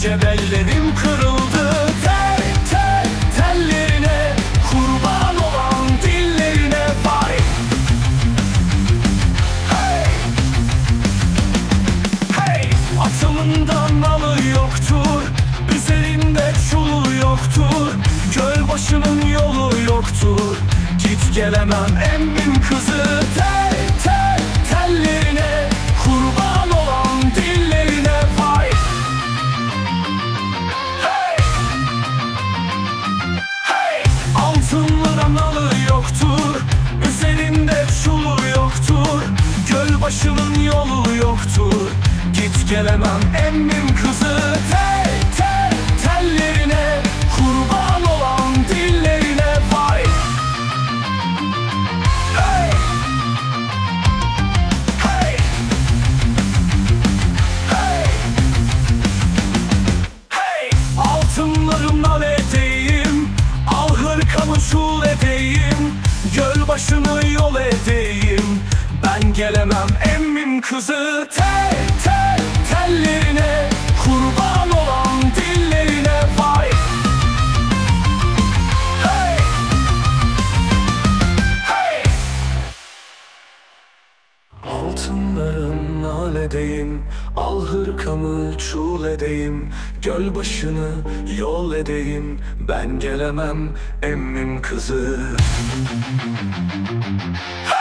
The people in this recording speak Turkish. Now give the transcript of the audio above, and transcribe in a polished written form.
görünce bellerim kırıldı. Tel tel tellerine, kurban olan dillerine vay. Hey hey, atımından nalı yoktur, üzerinde çulu yoktur, gölbaşının yolu yoktur. Git gelemem emmim kızı. Tel tel tellerine, kurban olan dillerine vay. Hey hey, altınlara nalı yoktur, üzerinde çulu yoktur, gölbaşının yolu yoktur. Git gelemem emmim kızı. Tel tel tellerine, kurban olan dillerine vay. Hey hey hey hey, altınlarımla edeyim, al hırkamı çul edeyim, gölbaşını yol edeyim. Ben gelemem emmim kızı. Tel tel tellerine, kurban olan dillerine vay. Hey hey, altınlarımla al edeyim, al hırkamı çul edeyim, gölbaşını yol edeyim. Ben gelemem emmim kızı.